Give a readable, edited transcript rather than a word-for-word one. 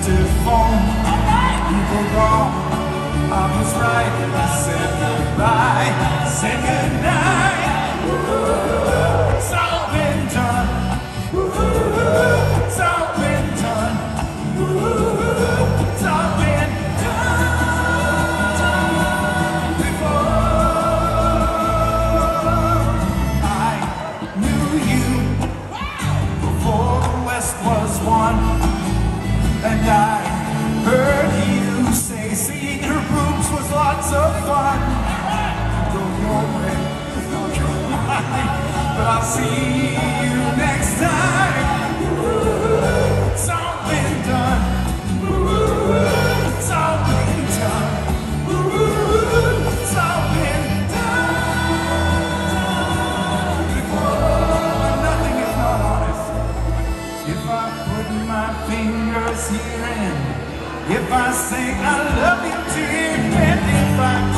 telephone. You were wrong, I was right. I said goodbye, said goodnight. It's all been done. It's all been done. It's all been done before. I knew you before the West was won, and I heard you say seeing her boobs was lots of fun. Go your way, don't you mind, but I'll see you next time. It's all been done. It's all been done. It's all been done before. Nothing is not honest. If I put my fingers here and if I say I love you to you, and if I